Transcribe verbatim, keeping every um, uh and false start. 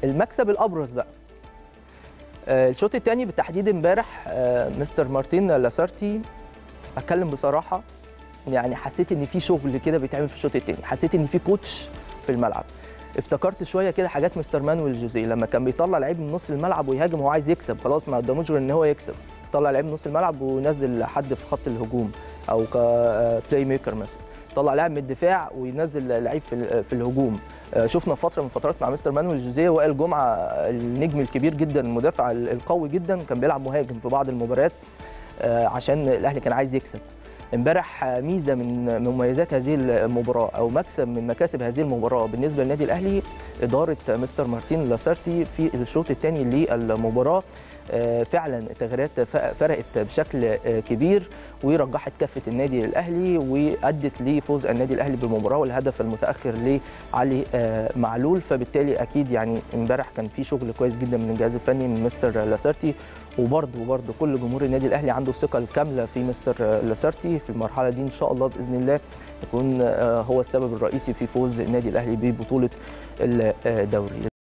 المكسب الابرز بقى الشوط الثاني بالتحديد امبارح. مستر مارتين لاسارتي اتكلم بصراحه، يعني حسيت ان في شغل كده بيتعمل في الشوط الثاني، حسيت ان في كوتش في الملعب. افتكرت شويه كده حاجات مستر مانويل جوزيه لما كان بيطلع لعيب من نص الملعب ويهاجم وهو عايز يكسب، خلاص ما قداموش غير ان هو يكسب، طلع لعيب من نص الملعب وينزل حد في خط الهجوم او كبلاي ميكر مثلا، طلع لاعب من الدفاع وينزل لعيب في في الهجوم. شفنا فتره من فترات مع مستر مانويل جوزيه وائل جمعه النجم الكبير جدا المدافع القوي جدا كان بيلعب مهاجم في بعض المباريات عشان الاهلي كان عايز يكسب. امبارح ميزه من مميزات هذه المباراه او مكسب من مكاسب هذه المباراه بالنسبه للنادي الاهلي اداره مستر مارتين لاسارتي في الشوط الثاني للمباراه. فعلا التغييرات فرقت بشكل كبير ورجحت كفه النادي الاهلي وادت لفوز النادي الاهلي بالمباراه والهدف المتاخر لعلي معلول. فبالتالي اكيد يعني امبارح كان في شغل كويس جدا من الجهاز الفني من مستر لاسارتي، وبرده وبرده كل جمهور النادي الاهلي عنده الثقه الكامله في مستر لاسارتي في المرحله دي. ان شاء الله باذن الله يكون هو السبب الرئيسي في فوز النادي الاهلي ببطوله الدوري.